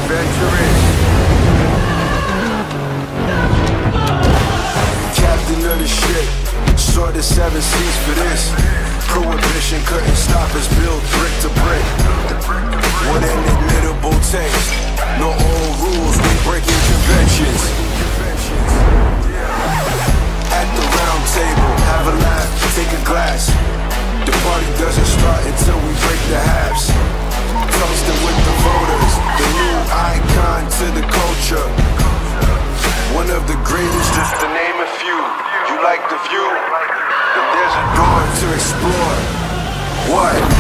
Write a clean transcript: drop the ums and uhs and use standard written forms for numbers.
adventurous. Captain of the ship, saw the 7 seas for this. Prohibition couldn't stop us, build brick to brick. What an admittable taste. No old rules, we breaking conventions. At the round table, have a laugh, take a glass. The party doesn't start until we break the halves. Toasting with the voters, the new icon to the culture. One of the greatest, just to name a few. You like the view? Then there's a door to explore. What?